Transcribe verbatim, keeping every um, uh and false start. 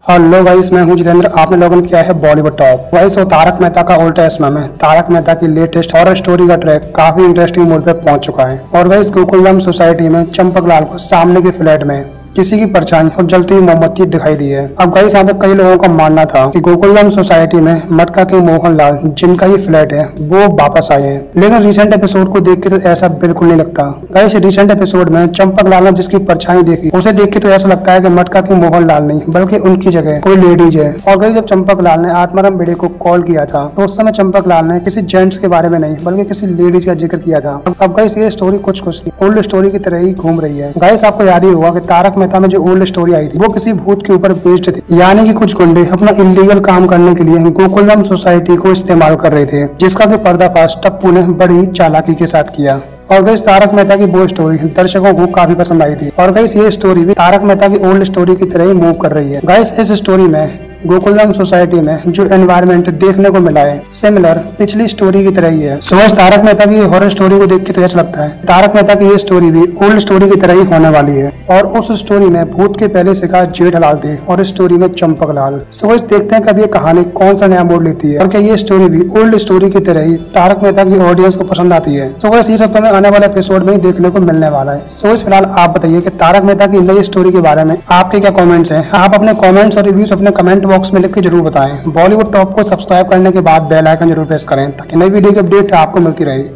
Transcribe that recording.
Hello guys, मैं हूं जितेंद्र। आपने लॉगिन किया है बॉलीवुड टॉप। गाइस, वो तारक मेहता का उल्टा चश्मा में तारक मेहता की लेटेस्ट हॉरर स्टोरी का ट्रैक काफी इंटरेस्टिंग मोड पे पहुंच चुका है। और गाइस, गोकुलधाम सोसाइटी में चंपकलाल को सामने के फ्लैट में किसी की परछाई और जलती हुई मोमबत्ती दिखाई दी है। अब गाइस, यहाँ पे कई लोगों का मानना था कि गोकुलधाम सोसाइटी में मटका के मोहनलाल, जिनका ये फ्लैट है, वो वापस आए हैं। लेकिन रिसेंट एपिसोड को देख के तो ऐसा बिल्कुल नहीं लगता। गाइस, रिसेंट एपिसोड में चंपकलाल ने जिसकी परछाई देखी, उसे देख के तो ऐसा लगता है कि मटका के मोहनलाल नहीं बल्कि उनकी जगह कोई लेडीज है। और गाइस, जब चंपकलाल ने आत्माराम भिड़े को कॉल किया था तो उस समय चंपकलाल ने किसी जेंट्स के बारे में नहीं बल्कि किसी लेडीज का जिक्र किया था। अब गाइस, ये स्टोरी कुछ कुछ ओल्ड स्टोरी की तरह ही घूम रही है। गाइस, आपको याद ही होगा कि तारक मेहता में जो ओल्ड स्टोरी आई थी वो किसी भूत के ऊपर बेस्ड थी, यानी कि कुछ गुंडे अपना इलीगल काम करने के लिए गोकुलधाम सोसाइटी को इस्तेमाल कर रहे थे, जिसका कि पर्दाफाश टप्पू ने बड़ी चालाकी के साथ किया। और गाइस, तारक मेहता की वो स्टोरी दर्शकों को काफी पसंद आई थी। और गाइस, ये स्टोरी भी तारक मेहता की ओल्ड स्टोरी की तरह ही मूव कर रही है। गाइस, इस स्टोरी में गोकुलधाम सोसाइटी में जो एनवायरनमेंट देखने को मिला है सिमिलर पिछली स्टोरी की तरह ही है। सो गाइस, तारक मेहता की हॉरर स्टोरी को देख के तो ऐसा लगता है तारक मेहता की ये स्टोरी भी ओल्ड स्टोरी की तरह ही होने वाली है। और उस स्टोरी में भूत के पहले शिकार जेठलाल थे और इस स्टोरी में चंपकलाल। सो गाइस, देखते हैं कभी ये कहानी कौन सा नया मोड़ लेती है और क्या ये स्टोरी भी ओल्ड स्टोरी की तरह ही तारक मेहता की ऑडियंस को पसंद आती है। सो गाइस, ये सब तो हमें आने वाले एपिसोड में ही देखने को मिलने वाला है। सो गाइस, फिलहाल आप बताइए कि तारक मेहता की नई स्टोरी के बारे में आपके क्या कमेंट्स हैं। आप अपने कमेंट्स और रिव्यूज अपने कमेंट बॉक्स में लिख के जरूर बताएं। बॉलीवुड टॉप को सब्सक्राइब करने के बाद बेल आइकन जरूर प्रेस करें ताकि नई वीडियो की अपडेट आपको मिलती रहे।